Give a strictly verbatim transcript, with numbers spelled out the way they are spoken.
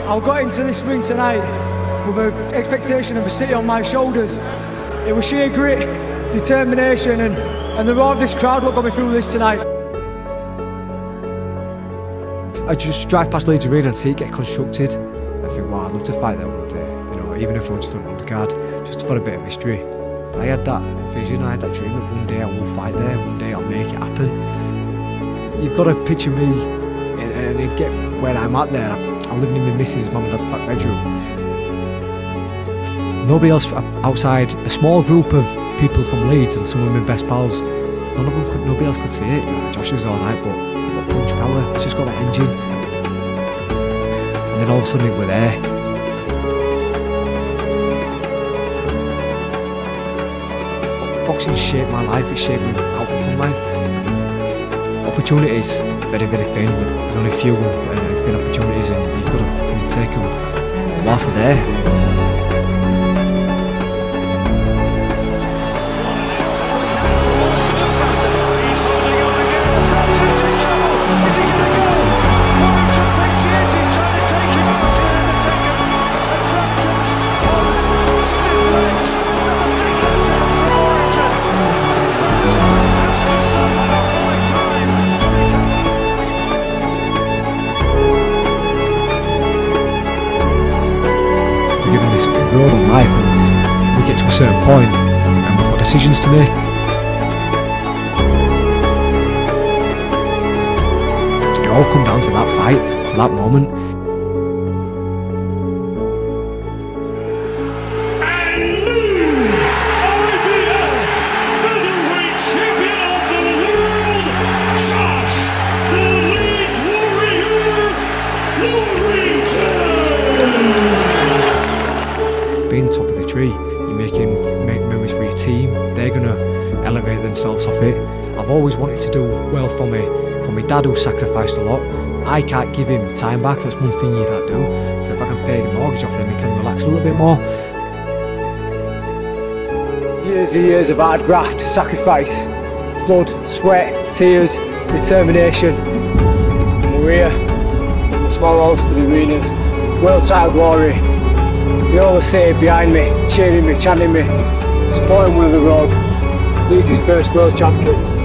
I got into this ring tonight with an expectation of a city on my shoulders. It was sheer grit, determination, and, and the roar of this crowd what got me through this tonight. I just drive past Leeds Arena and see it get constructed. I think, wow, I'd love to fight there one day. You know, even if I was just an undercard, just for a bit of mystery. But I had that vision, I had that dream that one day I will fight there, one day I'll make it happen. You've got to picture me and, and get where I'm at there. I'm, I'm living in my missus' mum and dad's back bedroom. Nobody else outside, a small group of people from Leeds and some of my best pals, none of them could, nobody else could see it. You know, Josh is alright, but he's got punch power, he's just got that engine. And then all of a sudden we're there. Boxing shaped my life, it shaped my outlook on life. Opportunities, very, very thin. There's only few uh, thin opportunities and you've got to fucking take them whilst they're there. Given this road in life and we get to a certain point and we've got decisions to make. It all comes down to that fight, to that moment. And new I B F Featherweight Champion of the World, Josh the Leeds Warrior Warrington. Being top of the tree, you're making make memories for your team. They're gonna elevate themselves off it. I've always wanted to do well for me, for my dad who sacrificed a lot. I can't give him time back. That's one thing you can't do. So if I can pay the mortgage off, then he can relax a little bit more. Years and years of hard graft, sacrifice, blood, sweat, tears, determination. And we're here, from the small halls to the arenas, world title glory. The whole city behind me, cheering me, chanting me, supporting one of the road. Leeds' first world champion.